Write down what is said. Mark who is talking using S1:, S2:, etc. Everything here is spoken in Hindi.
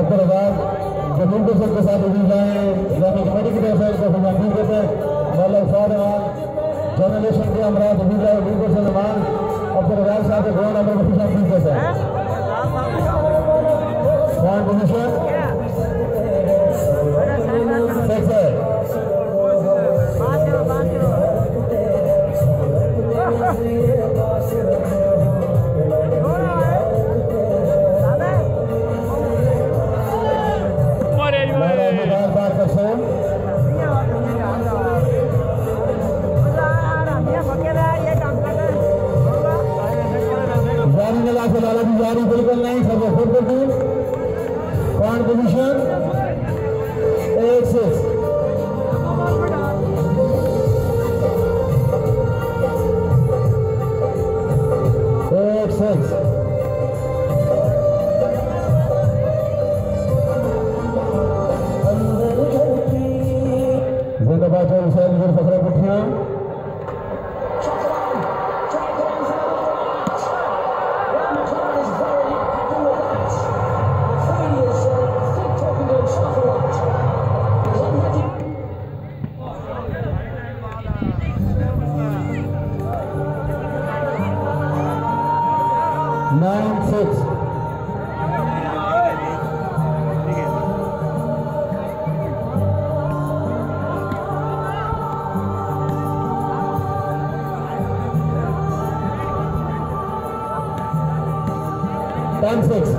S1: अब्दुल रज़ाक जमीन पर्सन के साथ उम्मीद आए इलाके कमेटी की तरफ से इनको फरमाती देते हैं मौला उस्ताद जर्नलिस्ट के हमरा उम्मीद आए जमीन पर्सन मान अब्दुल रज़ाक साहब के ग्राउंड नंबर 25 देते हैं पॉइंट पोजीशन 6 है जारी बिल्कुल नहीं सब पॉइंट पोजीशन 8-6 जिंदाबाद हुसैन फखरा पुठिया Ten 6